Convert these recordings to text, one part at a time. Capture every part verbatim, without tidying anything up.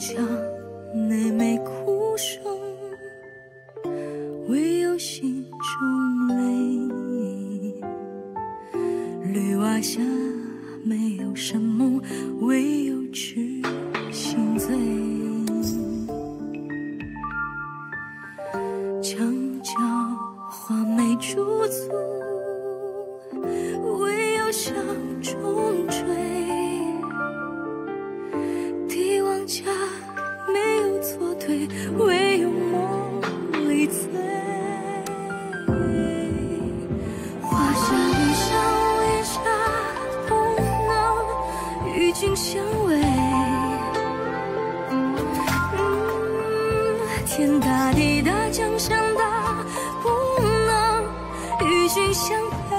将内眉哭声，唯有心中泪。绿瓦下没有什么，唯有痴心醉。墙角画眉驻足，唯有向中追。帝王家没有错对，唯有梦里醉。华夏雨上为啥不能与君相偎？嗯，天大地大，江山大，不能与君相配。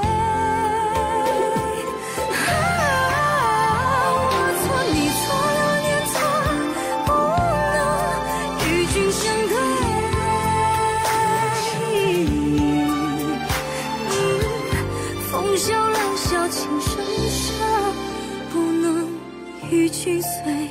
啊，我错你错，流年错，不能与君相对。嗯，风萧浪笑情深深，不能与君随。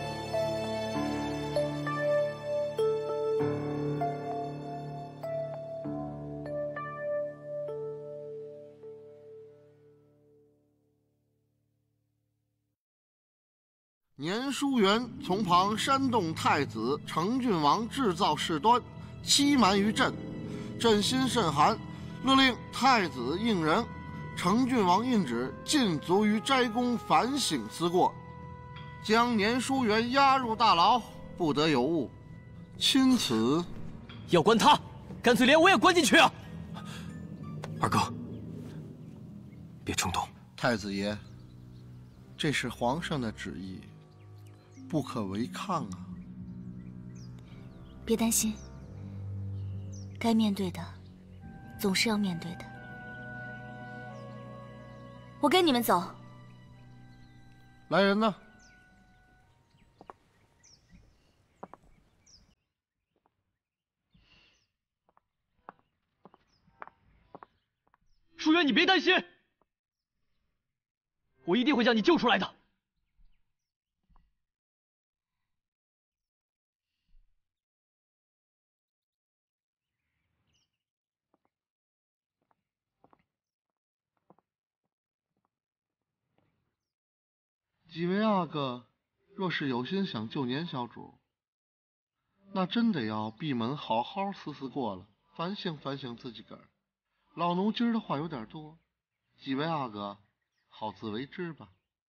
年书元从旁煽动太子成郡王制造事端，欺瞒于朕，朕心甚寒，勒令太子胤仁、成郡王胤旨尽足于斋宫反省思过，将年书元押入大牢，不得有误。钦此。 要关他，干脆连我也关进去啊！ 二哥，别冲动。 太子爷，这是皇上的旨意，不可违抗啊！ 别担心，该面对的总是要面对的。我跟你们走。 来人呐！ 书元，你别担心，我一定会将你救出来的。 几位阿哥，若是有心想救年小主，那真得要闭门好好思思过了，反省反省自己个儿。老奴今儿的话有点多，几位阿哥好自为之吧。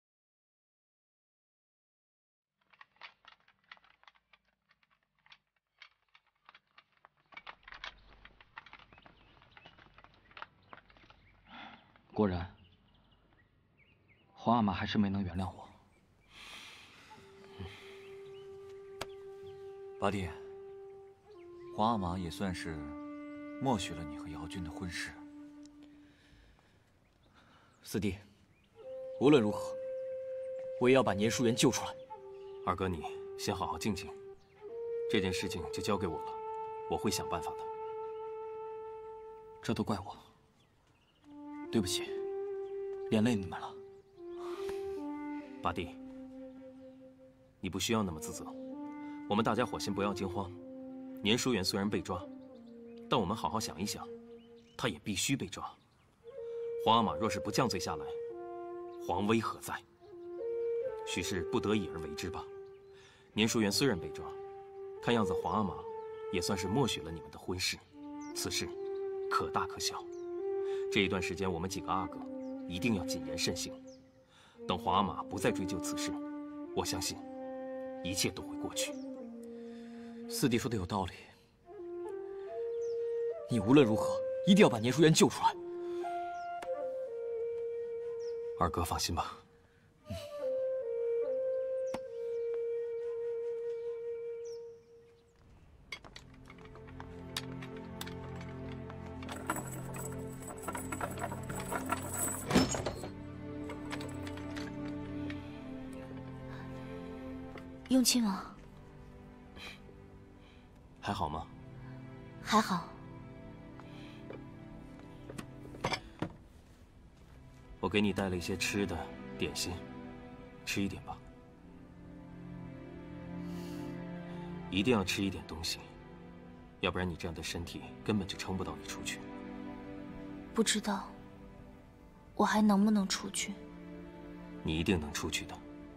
果然，皇阿玛还是没能原谅我。 八弟，皇阿玛也算是默许了你和姚军的婚事。 四弟，无论如何，我也要把年书元救出来。 二哥，你先好好静静，这件事情就交给我了，我会想办法的。 这都怪我，对不起，连累你们了。 八弟，你不需要那么自责，我们大家伙先不要惊慌。年书元虽然被抓，但我们好好想一想，他也必须被抓。皇阿玛若是不降罪下来，皇威何在？许是不得已而为之吧。年书元虽然被抓，看样子皇阿玛也算是默许了你们的婚事，此事可大可小。这一段时间，我们几个阿哥一定要谨言慎行。等皇阿玛不再追究此事，我相信一切都会过去。 四弟说的有道理，你无论如何一定要把年书元救出来。 二哥放心吧。 嗯。 雍亲王， 还好吗？ 还好。 我给你带了一些吃的点心，吃一点吧。 一定要吃一点东西，要不然你这样的身体根本就撑不到你出去。 不知道我还能不能出去？ 你一定能出去的。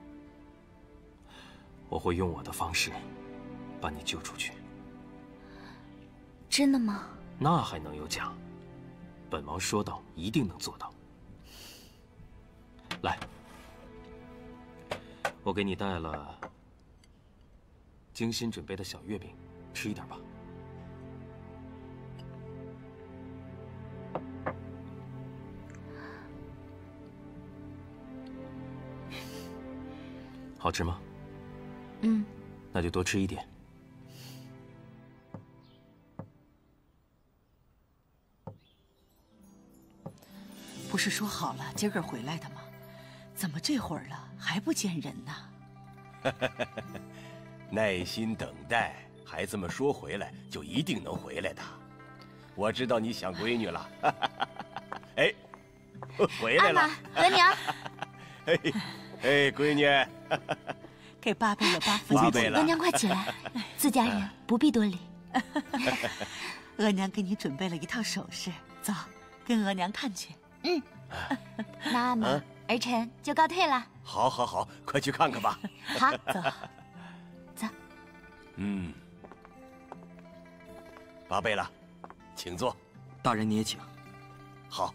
我会用我的方式把你救出去。 真的吗？ 那还能有假？本王说到，一定能做到。来，我给你带了精心准备的小月饼，吃一点吧。好吃吗？ 嗯。 那就多吃一点。 不是说好了今儿个回来的吗？怎么这会儿了还不见人呢？ 耐心等待，孩子们说回来就一定能回来的。我知道你想闺女了。哎，回来了。 阿玛，额娘。 哎，哎，闺女。 给八贝了八夫八贝了。 额娘快起来，自家人不必多礼。 额娘给你准备了一套首饰，走，跟额娘看去。 嗯，那阿玛，儿臣就告退了。 好，好，好，快去看看吧。 好，走，走。 嗯，八贝了，请坐。 大人你也请。 好。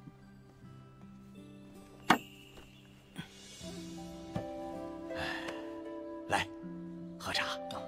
来，喝茶。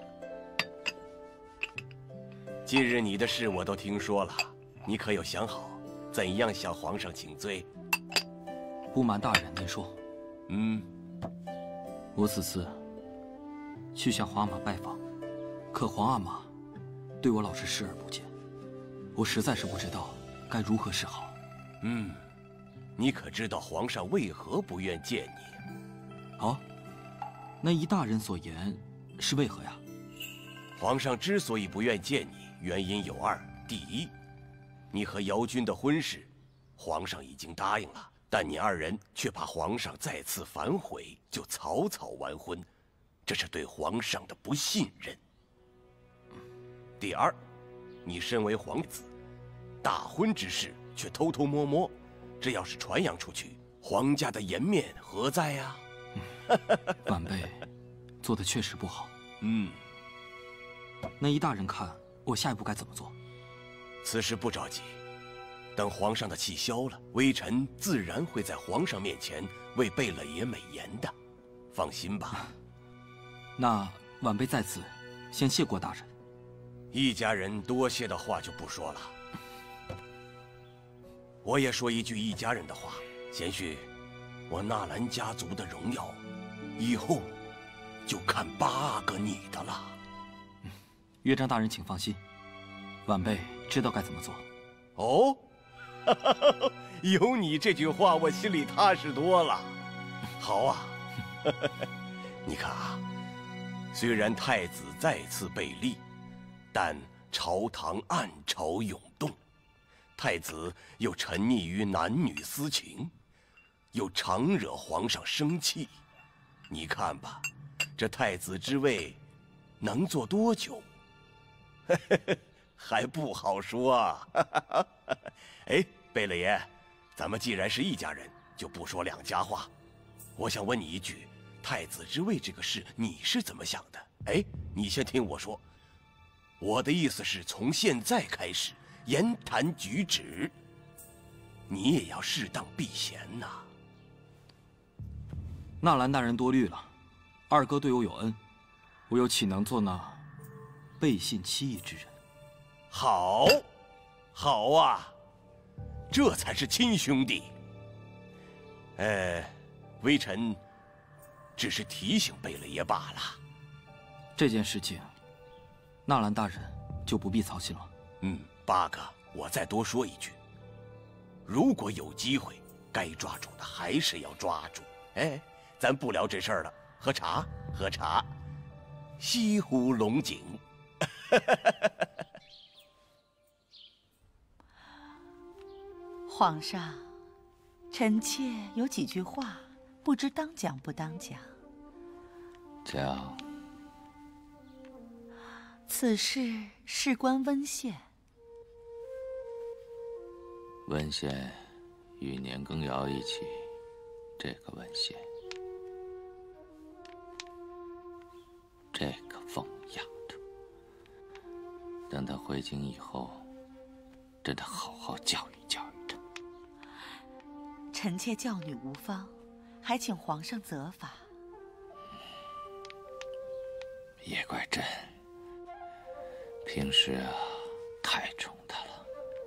近日你的事我都听说了，你可有想好？怎样向皇上请罪？ 不瞒大人，您说。 嗯， 我此次去向皇阿玛拜访，可皇阿玛对我老是视而不见，我实在是不知道该如何是好。 嗯，你可知道皇上为何不愿见你？ 哦，那依大人所言，是为何呀？ 皇上之所以不愿见你，原因有二：第一，你和姚军的婚事，皇上已经答应了，但你二人却怕皇上再次反悔，就草草完婚，这是对皇上的不信任。第二，你身为皇子，大婚之事却偷偷摸摸，这要是传扬出去，皇家的颜面何在呀？ 晚辈做的确实不好。 嗯， 那依大人看，我下一步该怎么做？ 此事不着急，等皇上的气消了，微臣自然会在皇上面前为贝勒爷美言的，放心吧。 那晚辈在此先谢过大人。 一家人多谢的话就不说了，我也说一句一家人的话，贤婿，我纳兰家族的荣耀，以后就看八个你的了。 岳丈大人请放心，晚辈知道该怎么做。 哦，有你这句话，我心里踏实多了。好啊，你看啊，虽然太子再次被立，但朝堂暗潮涌动，太子又沉溺于男女私情，又常惹皇上生气。你看吧，这太子之位能做多久？还不好说啊。哎，贝勒爷，咱们既然是一家人，就不说两家话。我想问你一句，太子之位这个事，你是怎么想的？哎，你先听我说。我的意思是，从现在开始，言谈举止，你也要适当避嫌呐。 纳兰大人多虑了，二哥对我有恩，我又岂能做那背信弃义之人？ 好，好啊，这才是亲兄弟。呃，微臣只是提醒贝勒爷罢了。 这件事情，纳兰大人就不必操心了。 嗯，八哥，我再多说一句，如果有机会，该抓住的还是要抓住。哎，咱不聊这事儿了，喝茶，喝茶，西湖龙井。 皇上，臣妾有几句话，不知当讲不当讲。 讲。 此事事关温县。 温县与年羹尧一起，这个温县，这个疯丫头，等她回京以后，真得好好教育教育她。 臣妾教女无方，还请皇上责罚。 也怪朕，平时啊太宠她了。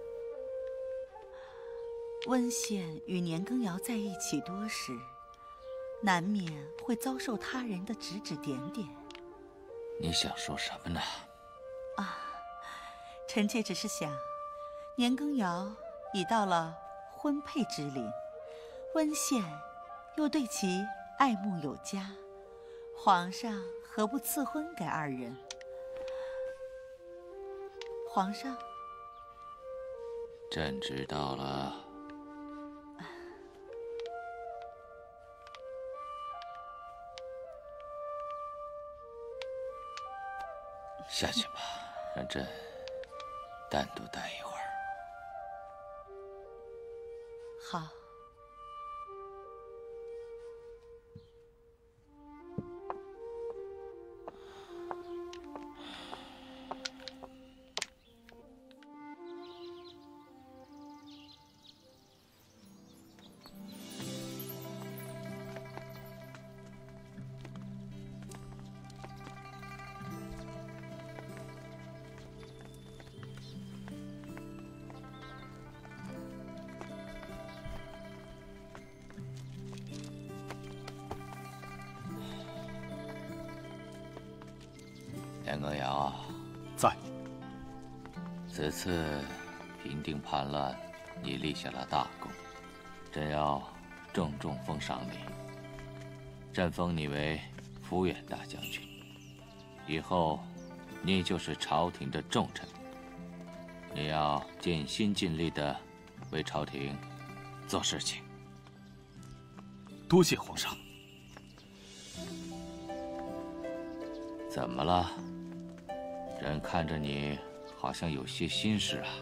温县与年羹尧在一起多时，难免会遭受他人的指指点点。 你想说什么呢？ 啊，臣妾只是想，年羹尧已到了婚配之龄，温县又对其爱慕有加，皇上何不赐婚给二人？皇上， 朕知道了。下去吧，让朕单独待一会儿。 好。 年羹尧在。 此次平定叛乱，你立下了大功，朕要郑重封赏你。朕封你为抚远大将军，以后你就是朝廷的重臣，你要尽心尽力的为朝廷做事情。 多谢皇上。 怎么了？朕看着你好像有些心事啊。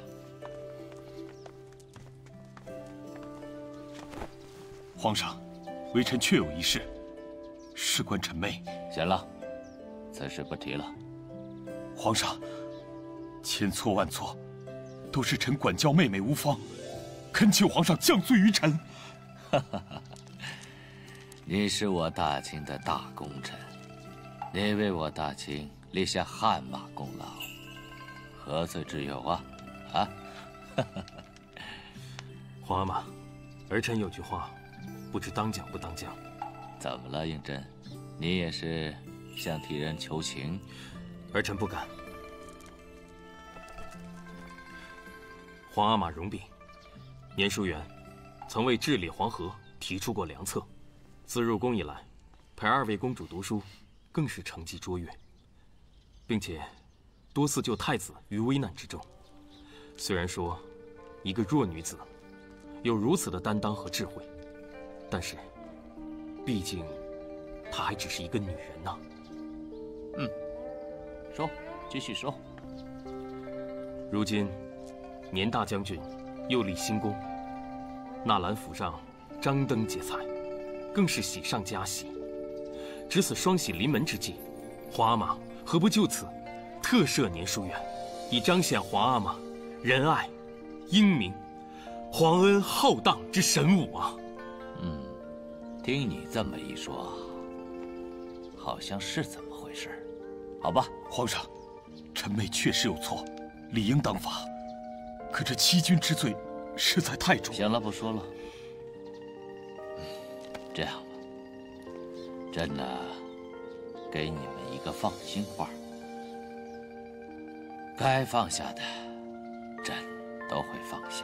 皇上，微臣确有一事，事关臣妹。 行了，此事不提了。 皇上，千错万错，都是臣管教妹妹无方，恳请皇上降罪于臣。 哈哈哈！你是我大清的大功臣，你为我大清立下汗马功劳，何罪之有啊？啊！ 皇阿玛，儿臣有句话，不知当讲不当讲。 怎么了，胤禛？你也是想替人求情？ 儿臣不敢。皇阿玛容禀，年叔元曾为治理黄河提出过良策，自入宫以来，陪二位公主读书，更是成绩卓越，并且多次救太子于危难之中。虽然说一个弱女子有如此的担当和智慧，但是毕竟她还只是一个女人呐。 嗯，说，继续说。 如今年大将军又立新功，纳兰府上张灯结彩，更是喜上加喜。值此双喜临门之际，皇阿玛何不就此特赦年书院，以彰显皇阿玛仁爱、英明、皇恩浩荡之神武啊！ 嗯，听你这么一说，好像是这么回事。好吧， 皇上，臣妹确实有错，理应当罚。可这欺君之罪实在太重。 行了，不说了。这样吧，朕呢，给你们一个放心话，该放下的，朕都会放下。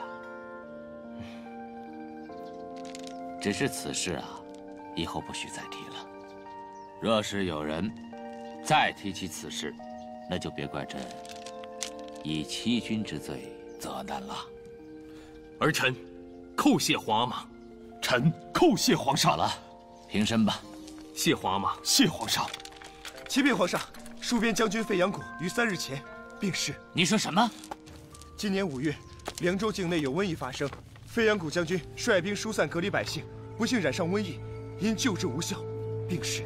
只是此事啊，以后不许再提了。若是有人再提起此事，那就别怪朕以欺君之罪责难了。 儿臣叩谢皇阿玛。 臣叩谢皇上。 好了，平身吧。 谢皇阿玛。 谢皇上。 启禀皇上， 戍边将军费扬谷于三日前病逝。 你说什么？ 今年五月，凉州境内有瘟疫发生，费扬谷将军率兵疏散隔离百姓，不幸染上瘟疫，因救治无效，病逝。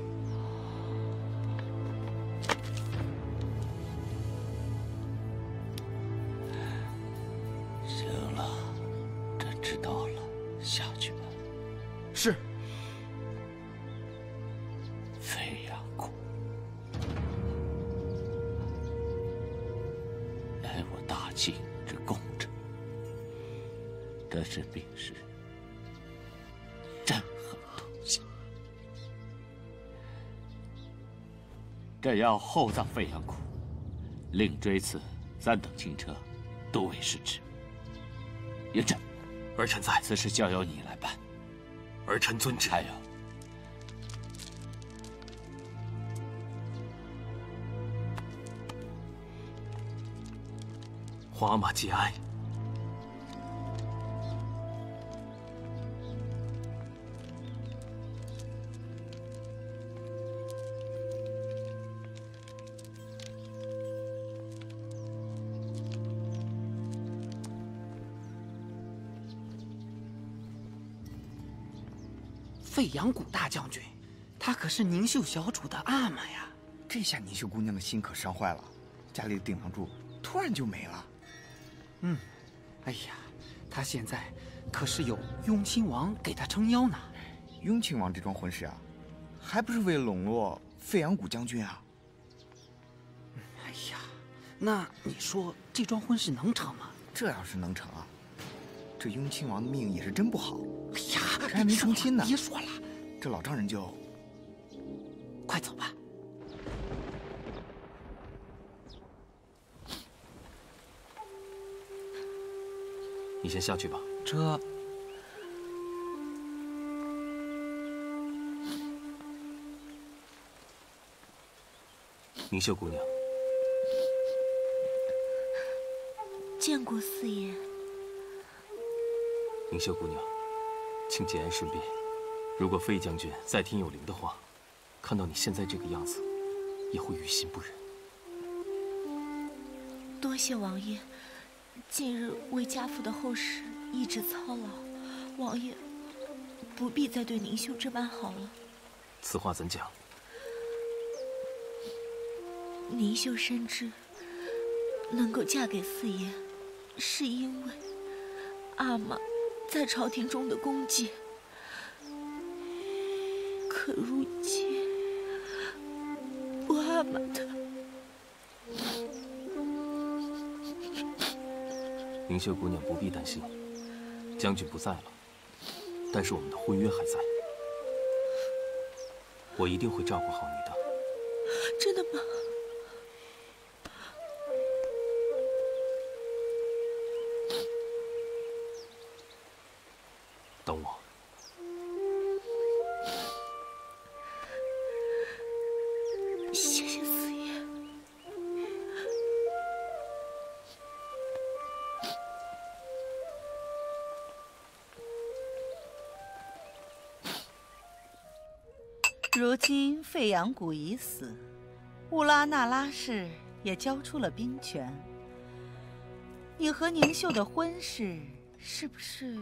行了，朕知道了，下去吧。 是。 费扬谷，乃我大晋之共者，这是病逝，朕很痛心。朕要厚葬费扬谷，另追赐三等轻车，都为是之。嬴政， 儿臣在。 此事交由你来办。 儿臣遵旨。 还有， 华马节哀。 费扬谷大将军，她可是宁秀小主的阿玛呀！ 这下宁秀姑娘的心可伤坏了，家里的顶梁柱突然就没了。 嗯，哎呀，她现在可是有雍亲王给她撑腰呢。 雍亲王这桩婚事啊，还不是为了笼络费扬谷将军啊？ 哎呀，那你说这桩婚事能成吗？ 这要是能成啊，这雍亲王的命也是真不好。 哎呀， 这还没成亲呢。 别说了， 这老丈人就快走吧。 你先下去吧。 这宁秀姑娘， 见过四爷。 宁秀姑娘，请节哀顺变。如果费将军在天有灵的话，看到你现在这个样子，也会于心不忍。 多谢王爷，近日为家父的后事一直操劳，王爷不必再对宁秀这般好了。 此话怎讲？ 宁秀深知，能够嫁给四爷，是因为阿玛在朝廷中的功绩。可如今，我阿玛的宁秀姑娘不必担心，将军不在了，但是我们的婚约还在，我一定会照顾好你的。 真的吗？ 等我。 谢谢四爷。 如今费扬谷已死，乌拉那拉氏也交出了兵权。你和宁秀的婚事是不是？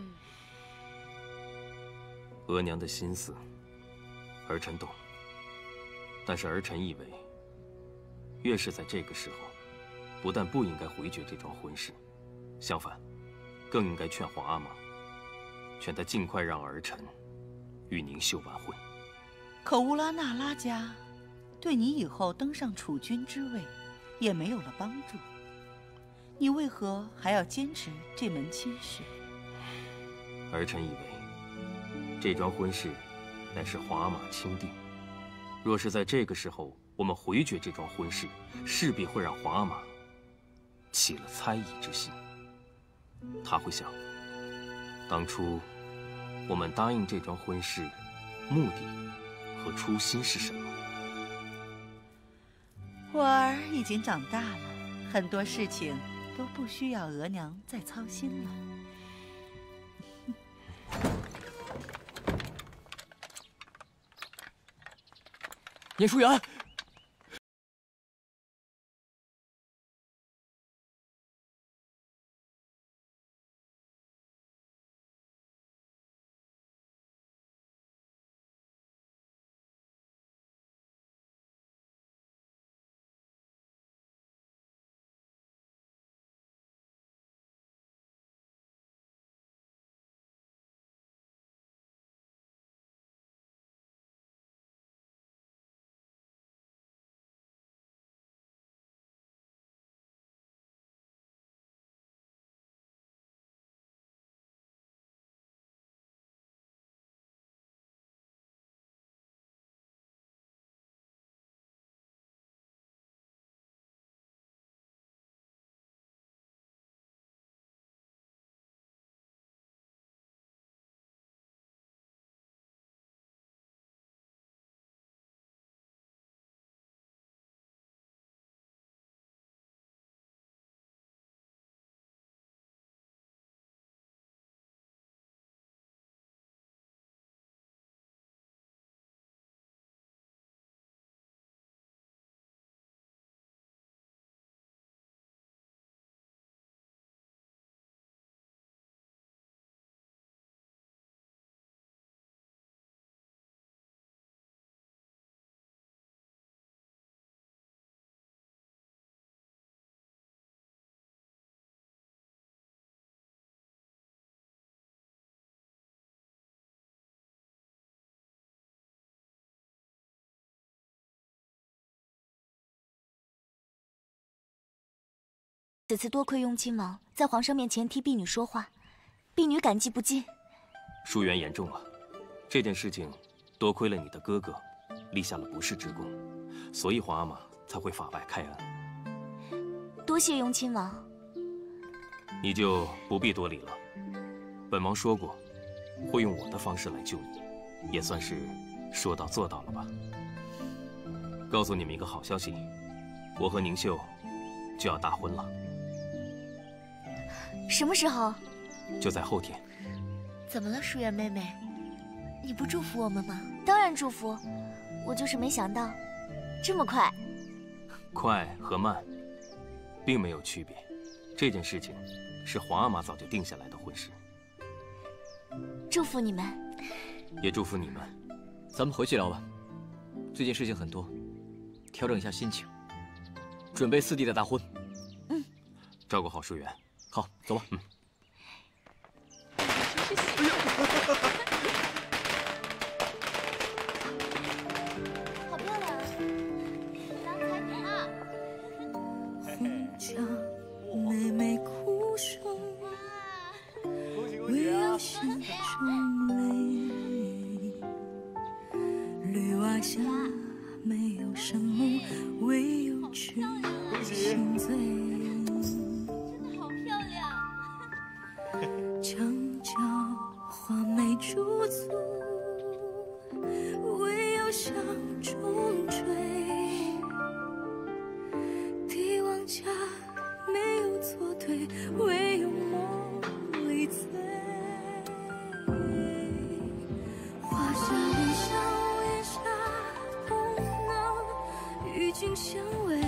额娘的心思，儿臣懂。但是儿臣以为，越是在这个时候，不但不应该回绝这桩婚事，相反，更应该劝皇阿玛，劝他尽快让儿臣与宁秀完婚。 可乌拉那拉家对你以后登上储君之位也没有了帮助，你为何还要坚持这门亲事？ 儿臣以为，这桩婚事乃是皇阿玛钦定，若是在这个时候我们回绝这桩婚事，势必会让皇阿玛起了猜疑之心。他会想，当初我们答应这桩婚事，目的和初心是什么？ 我儿已经长大了，很多事情都不需要额娘再操心了。 严淑媛。 此次多亏雍亲王在皇上面前替婢女说话，婢女感激不尽。 疏远言重了，这件事情多亏了你的哥哥，立下了不世之功，所以皇阿玛才会法外开恩。 多谢雍亲王。 你就不必多礼了。本王说过，会用我的方式来救你，也算是说到做到了吧。告诉你们一个好消息，我和宁秀就要大婚了。 什么时候？ 就在后天。 怎么了，疏远妹妹？你不祝福我们吗？ 当然祝福，我就是没想到，这么快。 快和慢，并没有区别。这件事情是皇阿玛早就定下来的婚事。 祝福你们， 也祝福你们。 咱们回去聊吧，最近事情很多，调整一下心情，准备四弟的大婚。 嗯， 照顾好疏远。 好，走吧。嗯。 好漂亮啊！郎才女貌。 红墙妹妹哭声，未有心中泪。绿瓦下没有什么，唯有痴心醉。墙角花梅驻足，唯有香中坠。帝王家没有作对，唯有梦里醉。花下微笑，檐下红囊，与君相偎。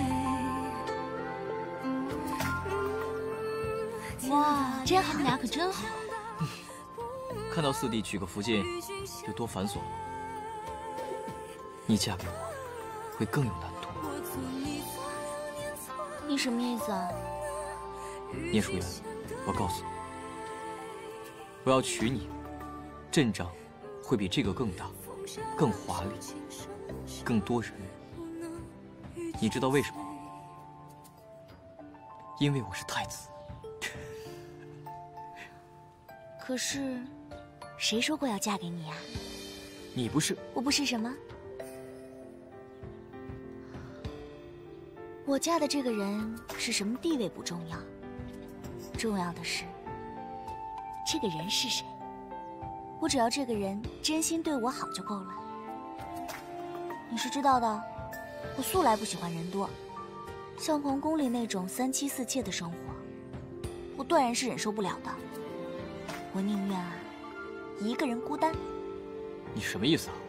哇，这样他们俩可真好。 看到四弟娶个福晋有多繁琐，你嫁给我会更有难度。 你什么意思啊？ 聂淑媛，我告诉你，我要娶你，阵仗会比这个更大、更华丽、更多人。你知道为什么吗？因为我是太子。 可是，谁说过要嫁给你呀？ 你不是？ 我不是什么？我嫁的这个人是什么地位不重要，重要的是这个人是谁。我只要这个人真心对我好就够了。你是知道的，我素来不喜欢人多，像皇宫里那种三妻四妾的生活，我断然是忍受不了的。我宁愿啊，一个人孤单。 你什么意思啊？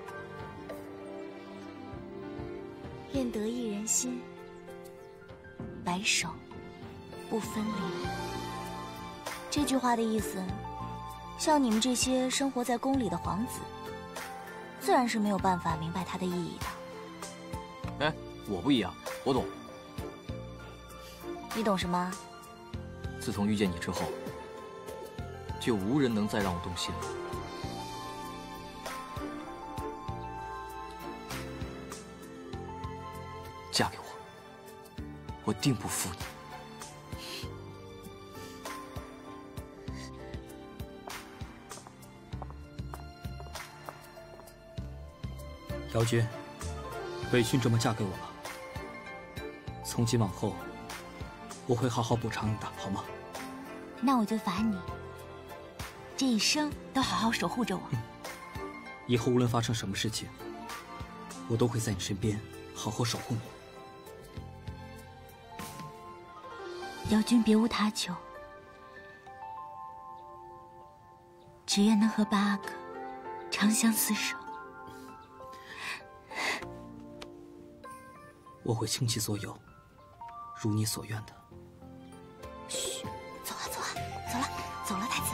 愿得一人心，白首不分离。这句话的意思，像你们这些生活在宫里的皇子，自然是没有办法明白它的意义的。 哎，我不一样，我懂。 你懂什么？ 自从遇见你之后，就无人能再让我动心了。嫁给我，我定不负你。 姚君，委屈这么嫁给我了。从今往后，我会好好补偿你的，好吗？ 那我就罚你，这一生都好好守护着我。 嗯，以后无论发生什么事情，我都会在你身边好好守护你。 姚君别无他求，只愿能和八阿哥长相厮守。 我会倾其所有，如你所愿的。 嘘，走啊走啊，走了走了，太子。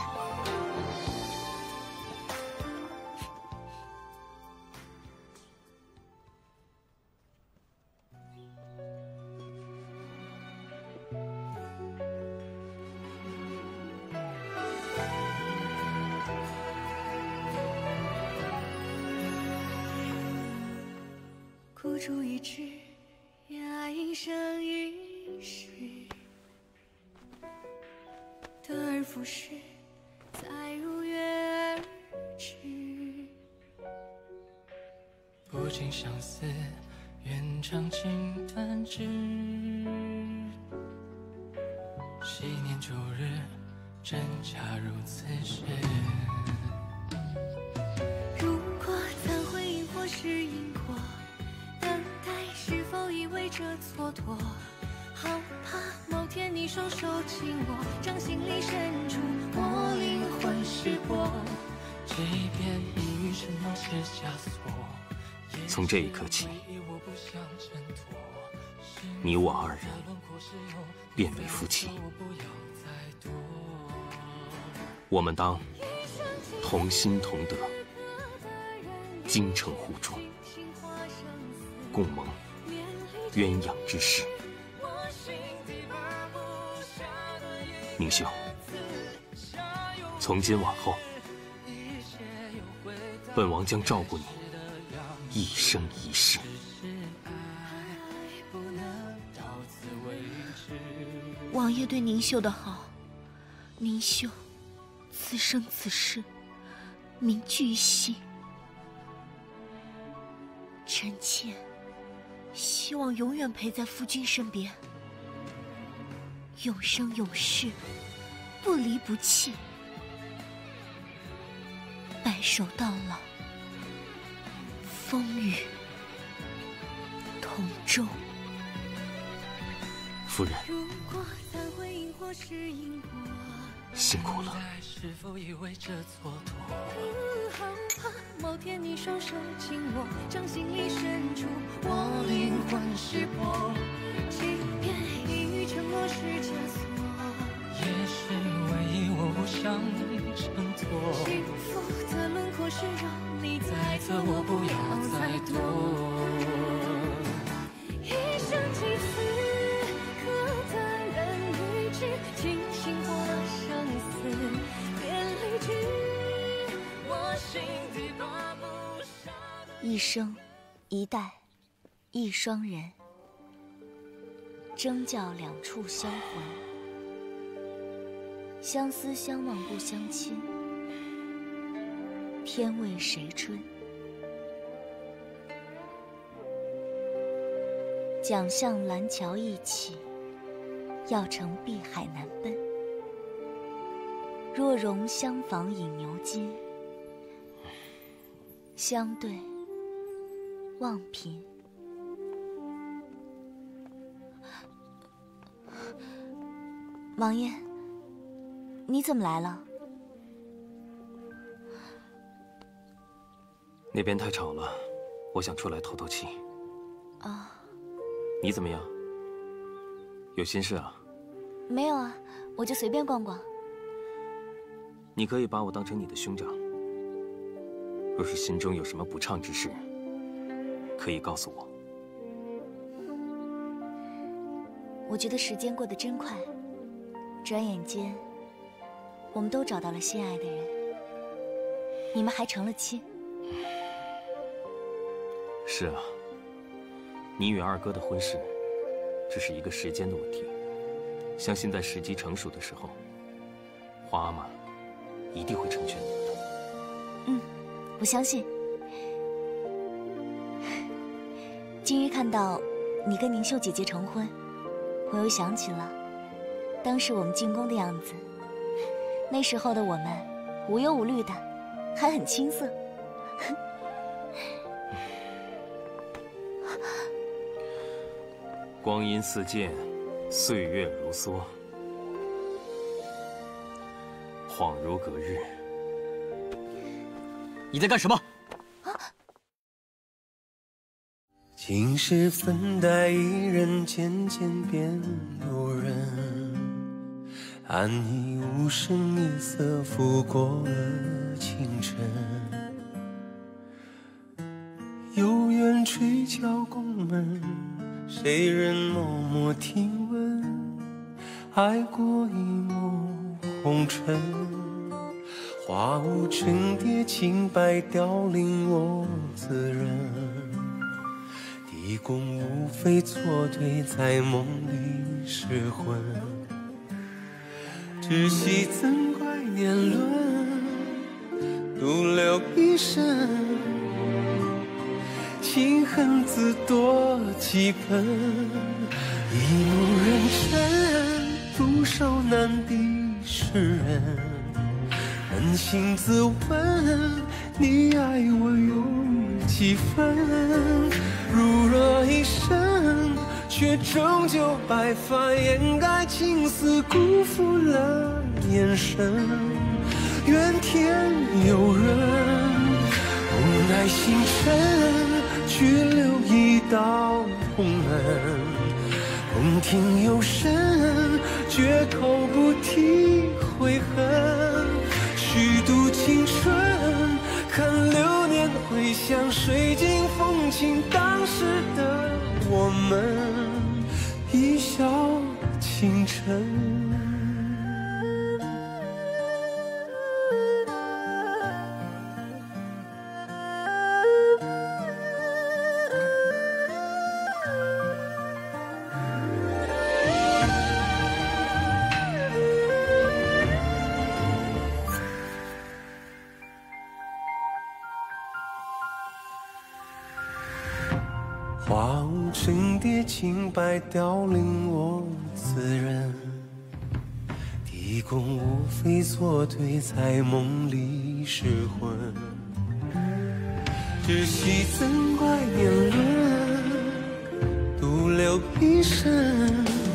孤注一掷，压一生一世。 得而复失，再如约而至。 不尽相思，愿长情断指。昔年旧日，真假如此时。 如果暂会因或是因果，等待是否意味着蹉跎？好怕某天你双手紧握，掌心里深处我灵魂失魄。 即便一语承诺是枷锁， 从这一刻起，你我二人变为夫妻。我们当同心同德，精诚互助，共谋鸳鸯之事。明秀，从今往后，本王将照顾你一生一世。 王爷对宁秀的好，宁秀此生此世铭记于心。臣妾希望永远陪在夫君身边，永生永世，不离不弃，白首到老，风雨同舟。 夫人， 如果暂会因或是因果， 辛苦了。 是否意味着蹉跎？ 好怕某天你双手紧握，掌心里深处我灵魂失魄。即便一语承诺是枷锁， 也是唯一我不想挣脱。 幸福的轮廓是让你在侧，我不要再躲。 一生几次，可淡然于之，清醒或生死，别离去，我心底拔不下的。 一生一代一双人，争教两处销魂，相思相望不相亲，天为谁春？桨向蓝桥一起，要乘碧海难奔。若容相逢饮牛津，相对望贫。王爷，你怎么来了？ 那边太吵了，我想出来透透气。 啊， 你怎么样？有心事啊？ 没有啊，我就随便逛逛。 你可以把我当成你的兄长。若是心中有什么不畅之事，可以告诉我。 我觉得时间过得真快，转眼间，我们都找到了心爱的人，你们还成了亲。 是啊，你与二哥的婚事，只是一个时间的问题。相信在时机成熟的时候，花阿玛一定会成全你们的。 嗯，我相信。今日看到你跟宁秀姐姐成婚，我又想起了当时我们进宫的样子。那时候的我们无忧无虑的，还很青涩。 光阴似箭，岁月如梭，恍如隔日。 你在干什么？ 今世分待一人，渐渐变路人。安逸无声夜色拂过了清晨。幽怨垂敲宫门，谁人默默听闻？爱过一抹红尘，花无尘蝶，清白凋零我自认。地宫无非错对，在梦里失魂。 只惜怎怪年轮独留一生，情恨自多几分，一目认真，俯首难敌世人。扪心自问，你爱我有几分？如若一生，却终究白发掩盖青丝，辜负了眼神。愿天有人，无奈星辰，去留一道空门。宫廷有声，绝口不提悔恨。虚度青春，看流年回响，水晶风情，当时的我们一笑倾城。花无层叠，清白凋零我自认。地宫无非作对，在梦里失魂。只惜怎怪年轮独留一生，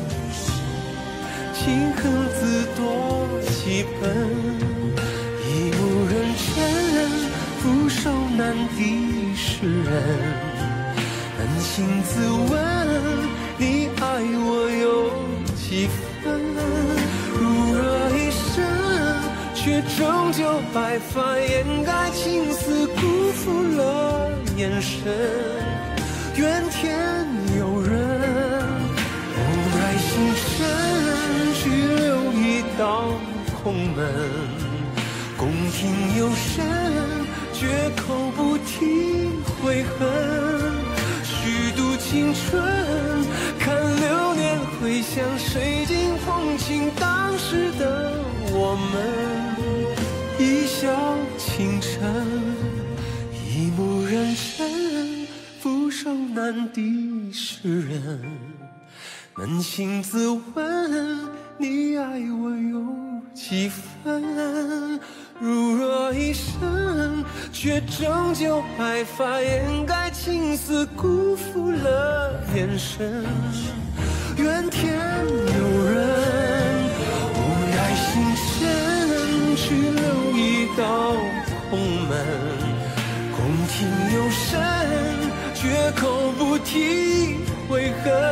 情恨自多几分。一无认真，俯首难敌世人。扪心自问，你爱我有几分？如若一生，却终究白发掩盖青丝，辜负了眼神。愿天有人，无奈星辰，去留一道空门。宫廷有声，绝口不提悔恨。虚度青春，看流年回响，水晶风情，当时的我们一笑倾城。一目认真，俯首难敌世人。扪心自问，你爱我有几分？如若一生，却终究白发掩盖青丝，辜负了眼神。愿天有人，无奈星辰，去留一道空门。宫廷有声，绝口不提悔恨。